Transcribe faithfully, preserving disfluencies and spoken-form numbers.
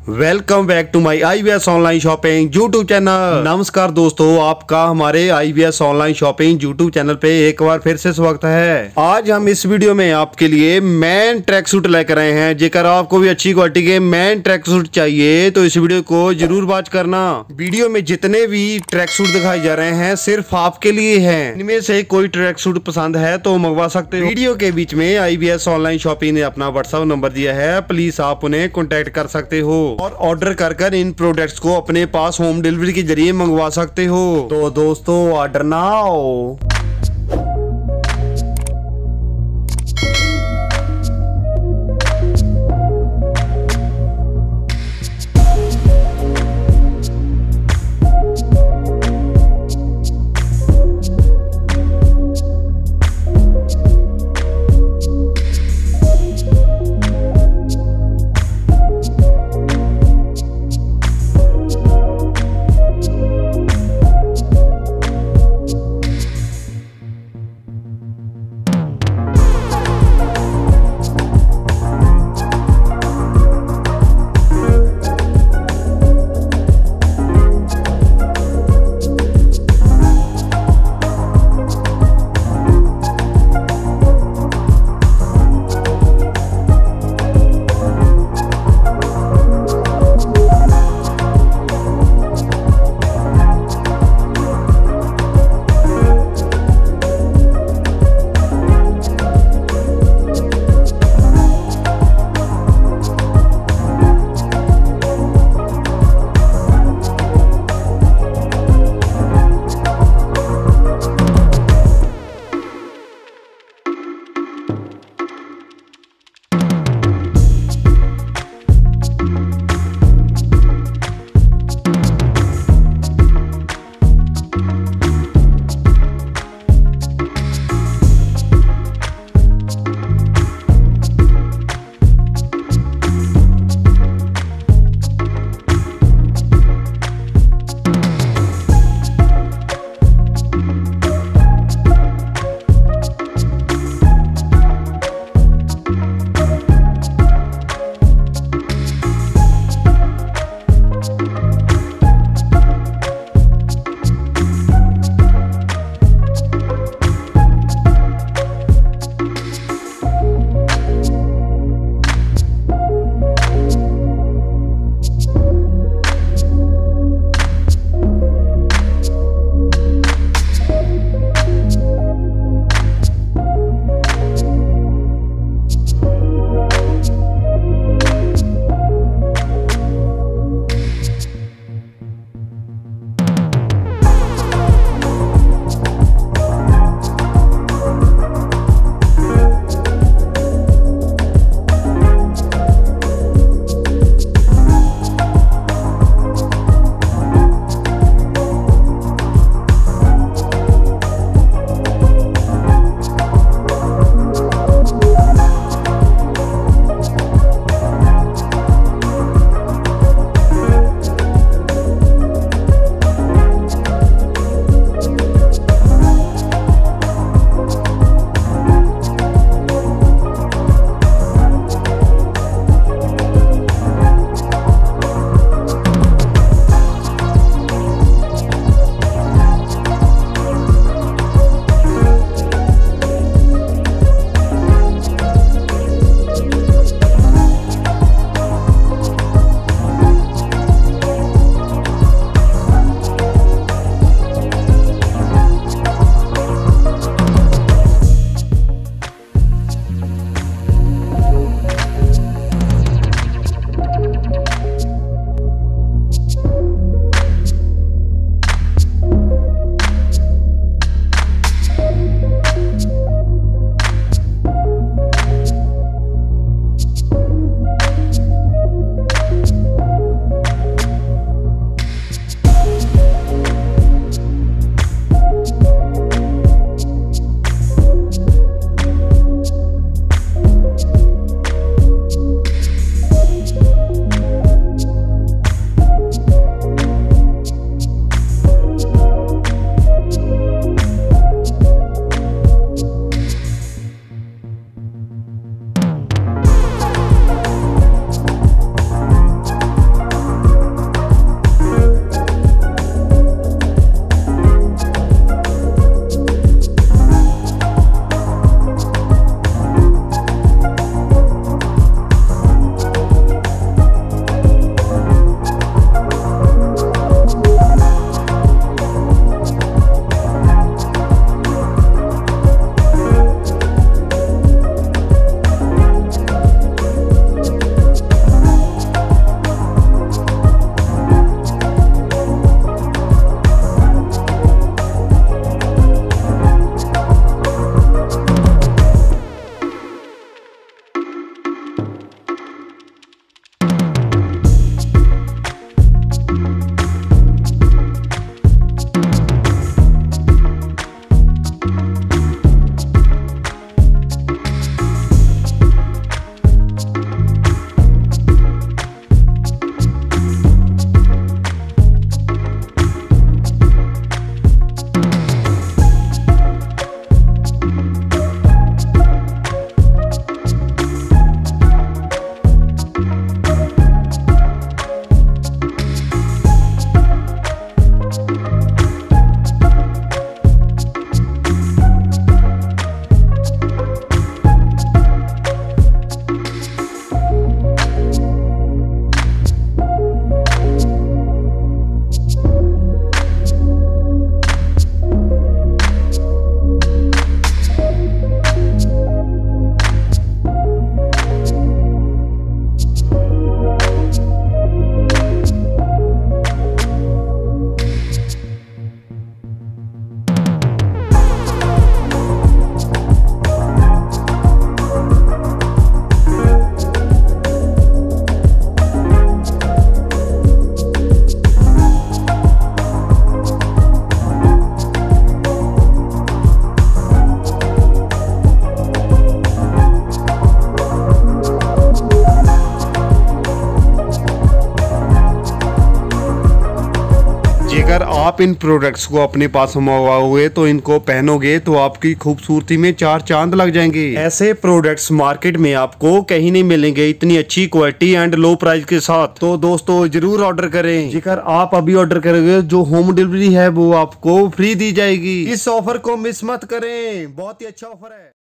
Welcome back to my I B S online shopping YouTube channel. नमस्कार दोस्तों, आपका हमारे I B S online shopping YouTube channel पे एक बार फिर से स्वागत है। आज हम इस वीडियो में आपके लिए मैन ट्रैक सूट लेकर आए हैं। जेकर आपको भी अच्छी क्वालिटी के मैन ट्रैक सूट चाहिए तो इस वीडियो को जरूर वॉच करना। वीडियो में जितने भी ट्रैक सूट दिखाए जा रहे हैं सिर्फ आपके लिए हैं। इनमें से कोई ट्रैक सूट पसंद है तो मंगवा सकते हो। वीडियो के बीच में I B S online shopping ने अपना व्हाट्सएप नंबर दिया है, प्लीज आप उन्हें कॉन्टेक्ट कर सकते हो और ऑर्डर कर कर इन प्रोडक्ट्स को अपने पास होम डिलीवरी के जरिए मंगवा सकते हो। तो दोस्तों ऑर्डर नाउ। आप इन प्रोडक्ट्स को अपने पास मंगवाओगे तो इनको पहनोगे तो आपकी खूबसूरती में चार चांद लग जाएंगे। ऐसे प्रोडक्ट्स मार्केट में आपको कहीं नहीं मिलेंगे इतनी अच्छी क्वालिटी एंड लो प्राइस के साथ। तो दोस्तों जरूर ऑर्डर करें। जेकर आप अभी ऑर्डर करोगे जो होम डिलीवरी है वो आपको फ्री दी जाएगी। इस ऑफर को मिस मत करें, बहुत ही अच्छा ऑफर है।